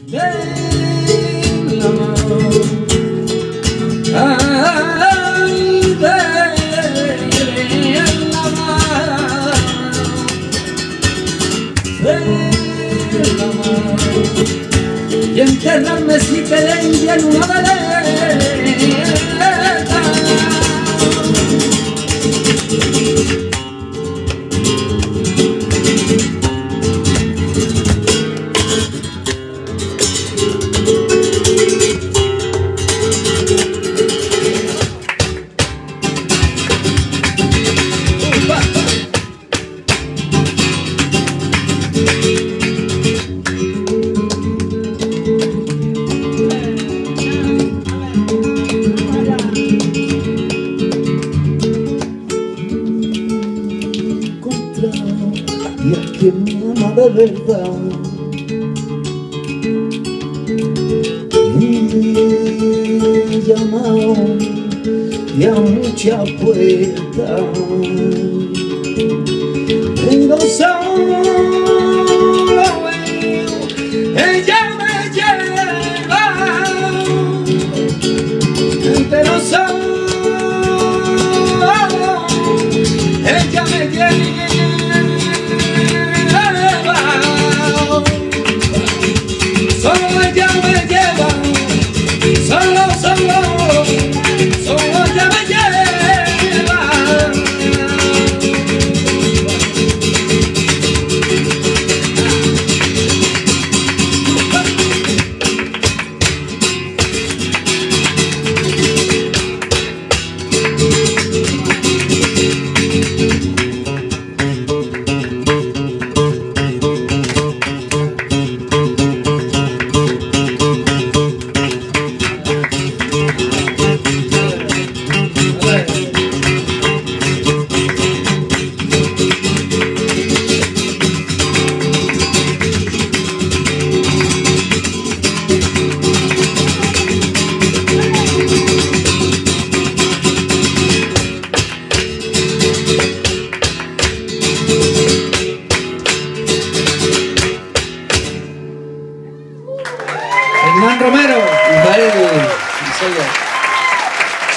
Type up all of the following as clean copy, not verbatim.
de la mano, ay, de la mano, de la mano, y enterrarme si queréis en una vereda. Y a quien me ama de verdad, y he llamado y a muchas puertas, tengo solo ella me lleva entre los ojos, ella me lleva. Solo ella me lleva, solo ella me lleva. Hernán Romero, Ismael Soya,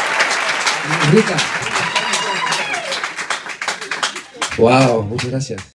Rita. Wow, muchas gracias.